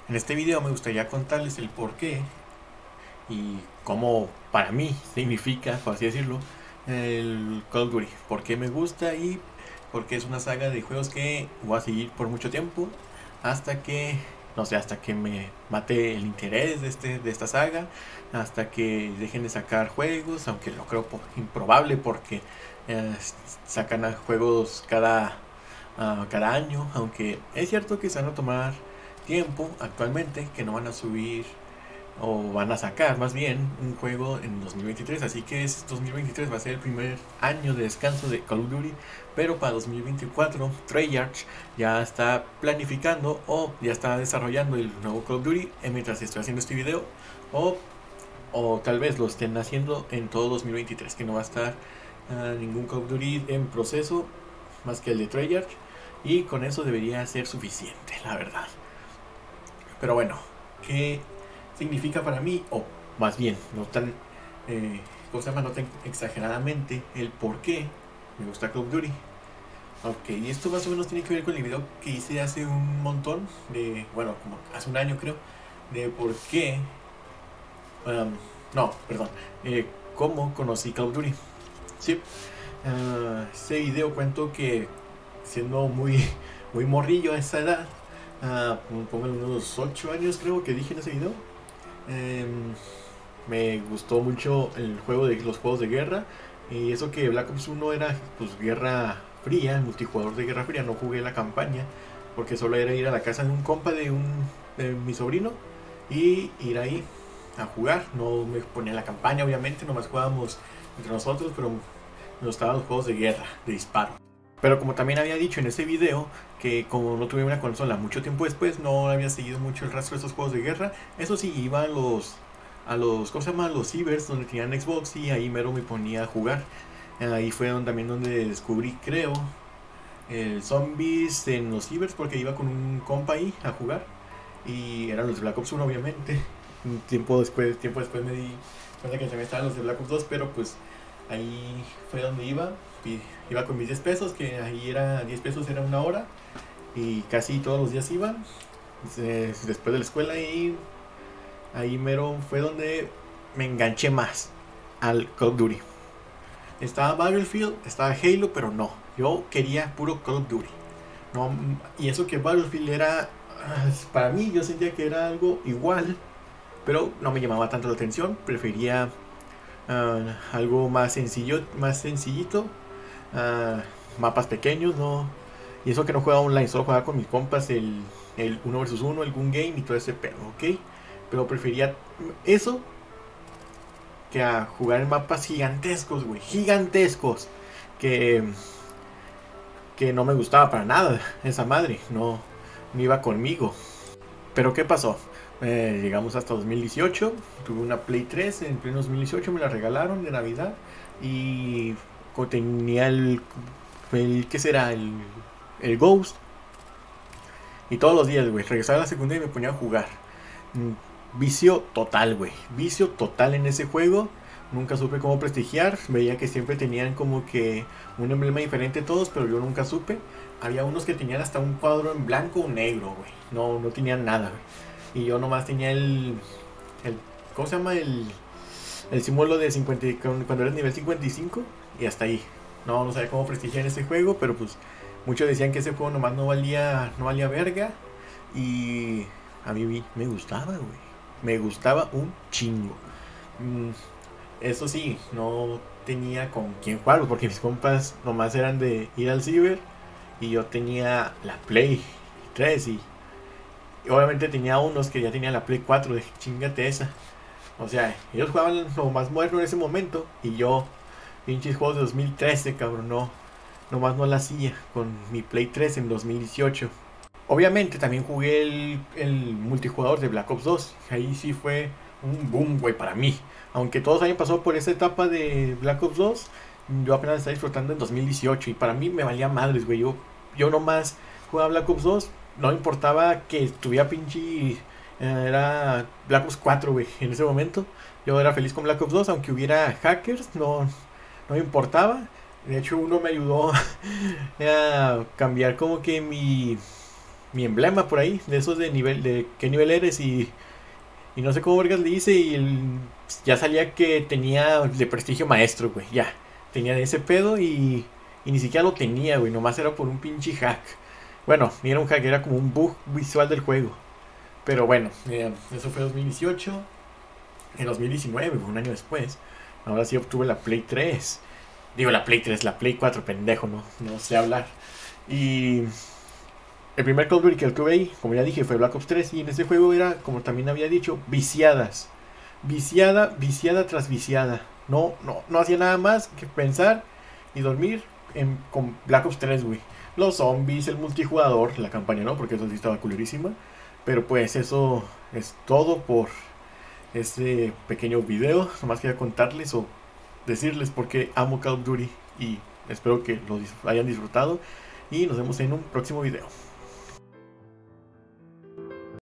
En este video me gustaría contarles el porqué y cómo para mí significa, por así decirlo, el Call of Duty. Por qué me gusta y porque es una saga de juegos que voy a seguir por mucho tiempo hasta que, no sé, hasta que me mate el interés de esta saga, hasta que dejen de sacar juegos, aunque lo creo improbable porque eh, sacan juegos cada año, aunque es cierto que se van a tomar tiempo actualmente, que no van a subir o van a sacar más bien un juego en 2023, así que 2023 va a ser el primer año de descanso de Call of Duty, pero para 2024 Treyarch ya está planificando o ya está desarrollando el nuevo Call of Duty mientras estoy haciendo este video, o, o tal vez lo estén haciendo en todo 2023, que no va a estar ningún Call of Duty en proceso más que el de Treyarch, y con eso debería ser suficiente, la verdad. Pero bueno, ¿qué significa para mí? O más bien, no tan, cosa más, no tan exageradamente, el por qué me gusta Call of Duty. Ok, y esto más o menos tiene que ver con el video que hice hace un montón, bueno, como hace un año creo, de por qué, no, perdón, cómo conocí Call of Duty. Sí, ese video cuento que siendo muy morrillo a esa edad, pongo unos 8 años creo que dije en ese video, me gustó mucho los juegos de guerra, y eso que Black Ops 1 era pues guerra fría, multijugador de guerra fría. No jugué la campaña porque solo era ir a la casa de un compa de mi sobrino y ir ahí a jugar. No me ponía la campaña, obviamente, nomás jugábamos entre nosotros, pero me gustaban los juegos de guerra, de disparo. Pero como también había dicho en ese video, que como no tuve una consola mucho tiempo después, no había seguido mucho el rastro de esos juegos de guerra. Eso sí, iba ¿cómo se llama? Los cibers donde tenían Xbox, y ahí mero me ponía a jugar. Ahí fue también donde descubrí, creo, el Zombies en los cibers, porque iba con un compa ahí a jugar. Y eran los de Black Ops 1, obviamente. Un tiempo después me di cuenta que también estaban los de Black Ops 2, pero pues ahí fue donde iba. Y iba con mis 10 pesos, que ahí era 10 pesos, era una hora. Y casi todos los días iba. Después de la escuela, y ahí mero fue donde me enganché más al Call of Duty. Estaba Battlefield, estaba Halo, pero no. Yo quería puro Call of Duty. No, y eso que Battlefield era, para mí, yo sentía que era algo igual, pero no me llamaba tanto la atención. Prefería algo más sencillo, más sencillito, mapas pequeños, no. Y eso que no jugaba online, solo jugaba con mis compas el 1 versus 1, el Gun Game y todo ese pedo, ¿ok? Pero prefería eso que a jugar en mapas gigantescos, güey, gigantescos, que, que no me gustaba para nada esa madre, no iba conmigo. Pero ¿qué pasó? Llegamos hasta 2018, tuve una Play 3 en pleno 2018, me la regalaron de Navidad, y tenía ¿qué será? El Ghost. Y todos los días, güey, regresaba a la secundaria y me ponía a jugar. Vicio total, güey. Vicio total en ese juego. Nunca supe cómo prestigiar. Veía que siempre tenían como que un emblema diferente todos, pero yo nunca supe. Había unos que tenían hasta un cuadro en blanco o negro, güey. No tenían nada, güey. Y yo nomás tenía el ¿cómo se llama? El símbolo de 50, cuando eres nivel 55. Y hasta ahí. No sabía cómo prestigiar ese juego, pero pues muchos decían que ese juego nomás no valía verga. Y a mí me gustaba, güey. Me gustaba un chingo. Eso sí, no tenía con quién jugarlo, porque mis compas nomás eran de ir al ciber, y yo tenía la Play 3, y obviamente tenía unos que ya tenían la Play 4, de chingate esa. O sea, ellos jugaban lo más moderno en ese momento, y yo, pinches juegos de 2013, cabrón, nomás no la hacía con mi Play 3 en 2018. Obviamente también jugué el multijugador de Black Ops 2. Ahí sí fue un boom, güey, para mí. Aunque todos hayan pasado por esa etapa de Black Ops 2, yo apenas estaba disfrutando en 2018. Y para mí me valía madres, güey. Yo nomás jugaba Black Ops 2. No importaba que estuviera pinche... era Black Ops 4, güey, en ese momento. Yo era feliz con Black Ops 2, aunque hubiera hackers, no me importaba. De hecho, uno me ayudó a cambiar como que mi emblema por ahí, de esos de nivel, de qué nivel eres y no sé cómo vergas le hice ya salía que tenía de prestigio maestro, güey, ya. Tenía ese pedo y ni siquiera lo tenía, güey, nomás era por un pinche hack. Bueno, ni era un hack, era como un bug visual del juego. Pero bueno, eso fue 2018. En 2019, un año después, ahora sí obtuve la Play 3. Digo la Play 3, la Play 4, pendejo, no sé hablar. Y el primer Call of Duty que obtuve ahí, como ya dije, fue Black Ops 3. Y en ese juego era, como también había dicho, viciadas. Viciada tras viciada. No hacía nada más que pensar y dormir con Black Ops 3, güey. Los zombies, el multijugador, la campaña no, porque eso sí estaba culerísima. Pero pues eso es todo por este pequeño video. Nomás quería contarles o decirles por qué amo Call of Duty y espero que lo hayan disfrutado y nos vemos en un próximo video.